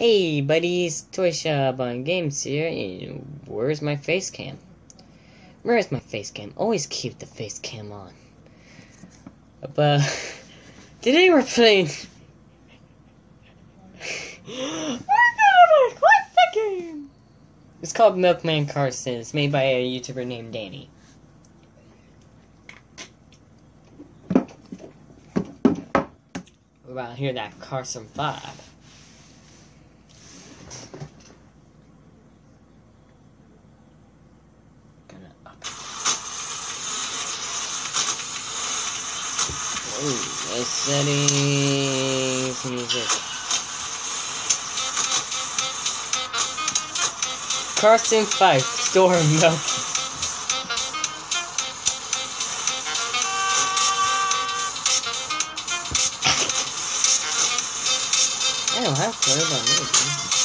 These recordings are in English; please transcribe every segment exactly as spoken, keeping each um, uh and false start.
Hey buddies, Toy Shop on Games here, and where's my face cam? Where's my face cam? Always keep the face cam on. But today we're playing What's the game? It's called Milkman Carson. It's made by a YouTuber named Danny. We're about to hear that Carson five. Ooh, nice settings, music. Carson five, store milk. I don't have to worry about moving.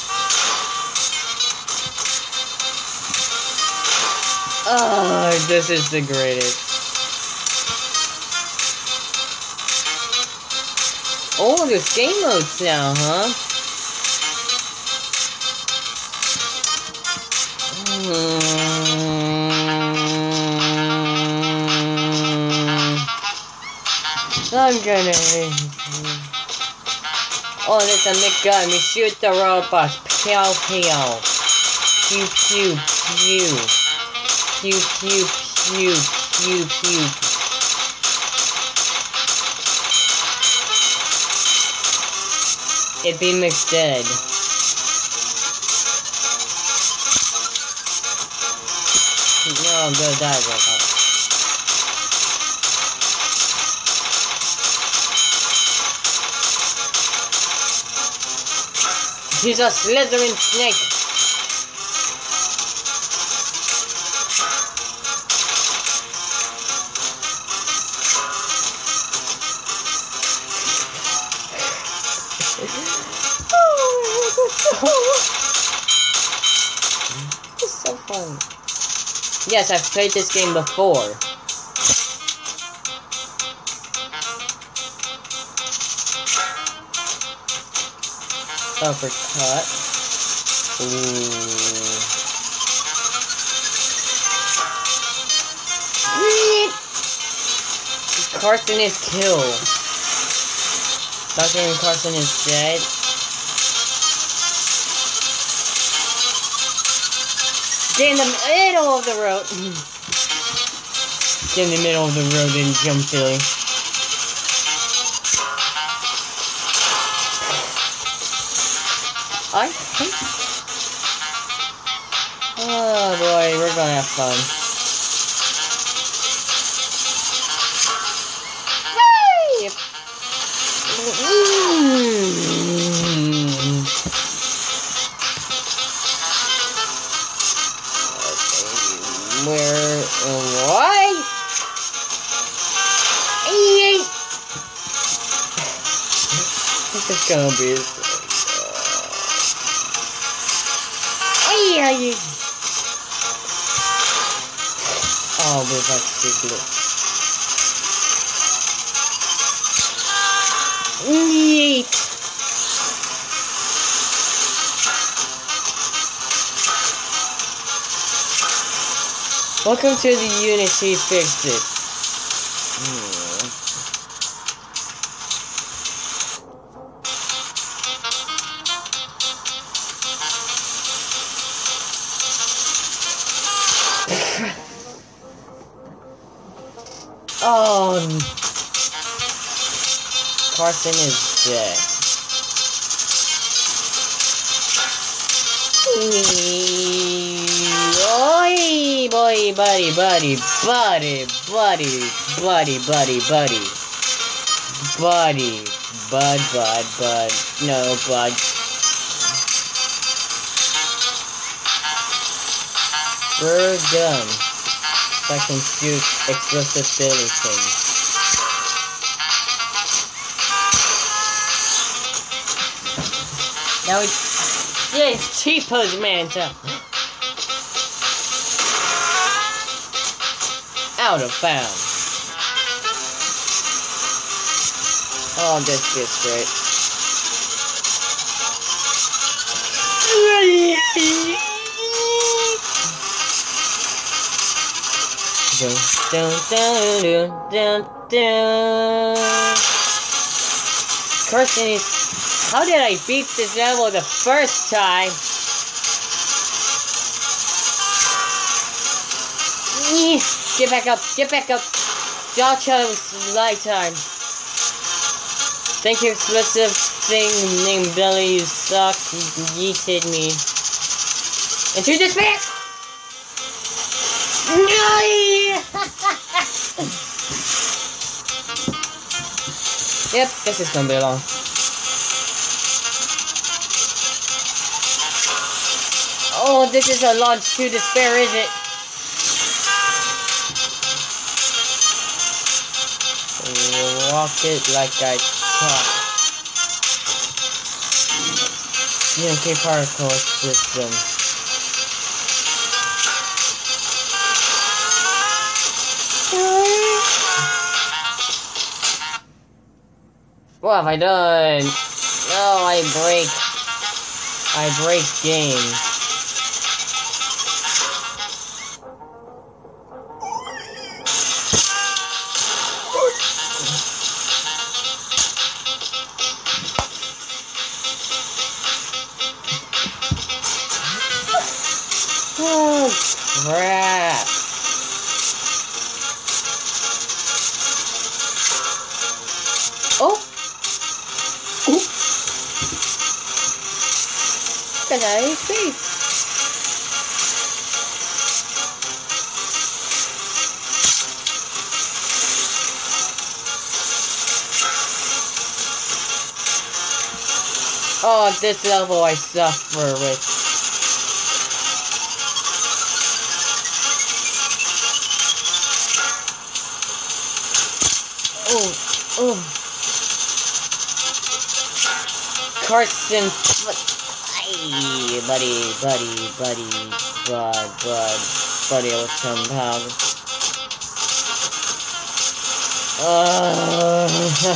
Oh, this is the greatest. Oh, there's game modes now, huh? Mm. I'm gonna... Oh, there's a big gun. We shoot the robots. Pew, pew. Pew, pew, pew. Pew, pew, pew, pew, pew. It be mixed dead. No, I'm gonna die right now. He's a slithering snake. It's so fun. Yes, I've played this game before. Uppercut. Ooh. Carson is killed. Doctor Carson is dead. Get in the middle of the road. Get in the middle of the road and jump silly. I think. Oh boy, we're gonna have fun. Whee! Mm. Where, uh, what? Hey, this is gonna be so good. Hey, oh, we're about to see blue. Neat. Welcome to the Unity Fix-It. Hmm. Oh, Carson is dead. Oi, boy, buddy, buddy, buddy, buddy, buddy, buddy, buddy, buddy, bud, bud, bud, no, bud. We're done. So I can shoot explosive silly things. Now it's, yeah, it's T-Pose Manta. Out of bounds. Oh, this is great. Dun, dun, dun, dun, dun. Cursing is. How did I beat this level the first time? Eee, get back up, get back up. Jojo's lifetime. Thank you, explosive thing named Billy. You suck. You yeeted me into despair. No! Yep, this is gonna be long. Oh, this is a launch to despair, is it? Walk it like I talk. D N K particle system. What have I done? No, I break. I break game. Oh, crap. Oh! Ooh! Can I see? Oh, this level I suffer with. Oh, oh. Carson, hey, buddy, buddy, buddy, bud, bud, buddy, will come down. Uh,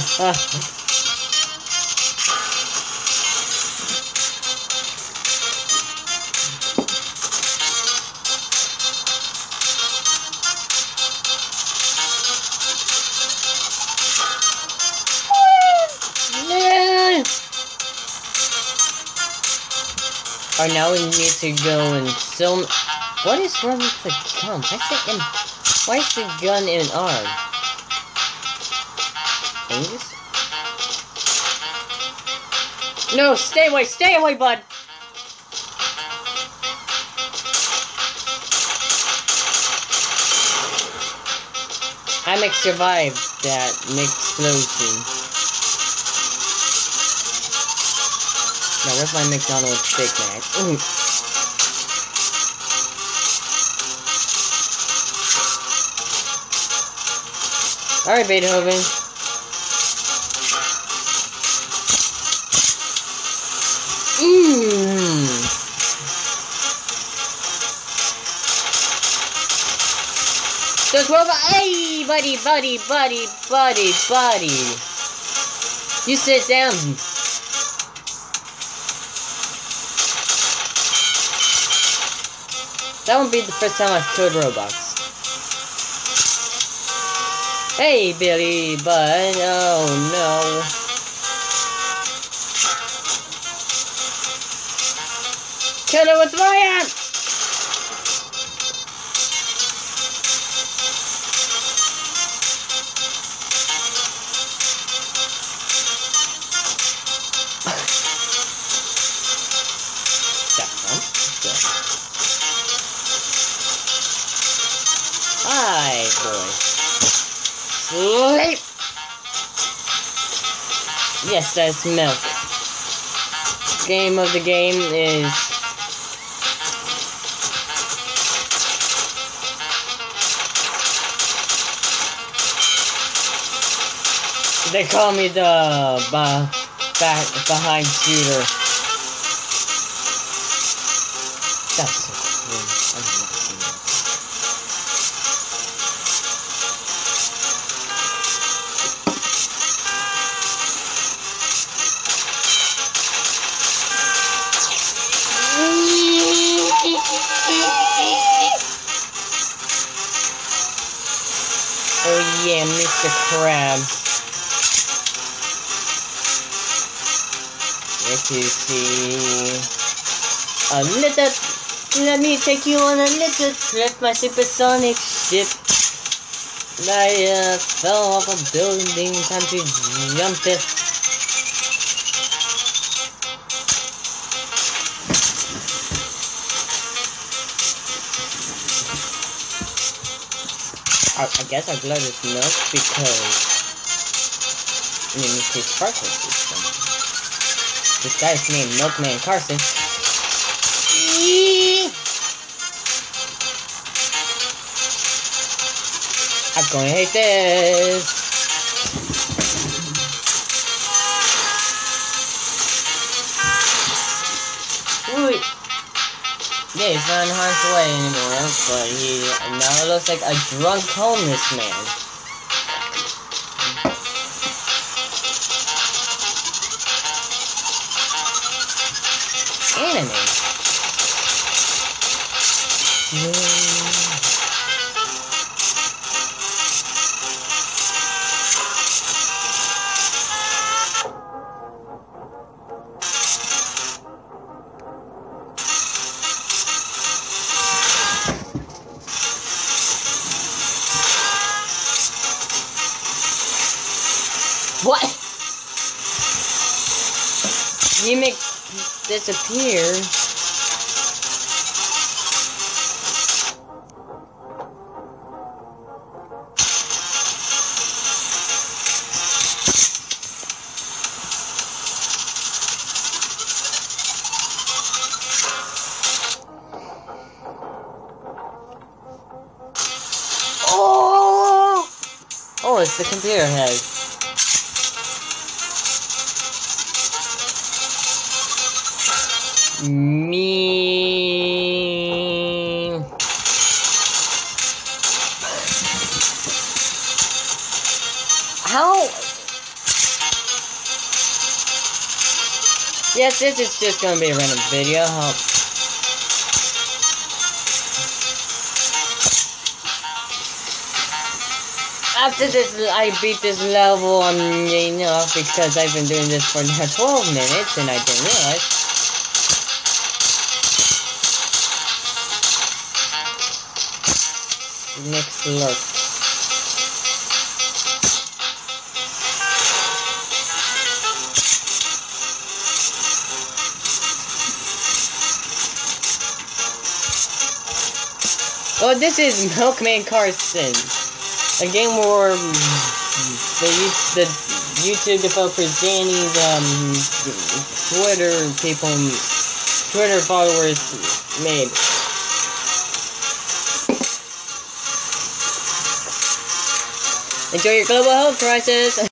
Alright, now we need to go and film. What is wrong with the gun? Why is it in, why is the gun in arm? Angus? No, stay away, stay away, bud! I make survive that explosion. Now, where's my McDonald's Big Mac? Ooh. Alright, Beethoven. Mmm. Those robots. Hey, buddy, buddy, buddy, buddy, buddy. You sit down. That won't be the first time I've killed robots. Hey, Billy, bud. Oh, no. Kill it with my hand! Hi, boy. Sleep! Yes, that's milk. Game of the game is... They call me the ba back behind shooter. That's so cool. I'm not seeing that. crab. Here to see a little. Let me take you on a little trip, my supersonic ship. I uh, fell off a building, time to jump it. I, I guess our blood is milk because I mean it's a sparkling system. This guy's named Milkman Carson. Eee! I'm gonna hate this. Ooh. Yeah, he's not in harm's way anymore, but he now looks like a drunk homeless man. Anime. What? You make disappear. Oh! Oh, it's the computer head. Me. How? Yes, this is just gonna be a random video. How? After this, I beat this level on enough because I've been doing this for now twelve minutes and I didn't realize. Next look. Well, this is Milkman Carson, a game where the the YouTube developer Danny's um Twitter people, Twitter followers made. Enjoy your global health crisis!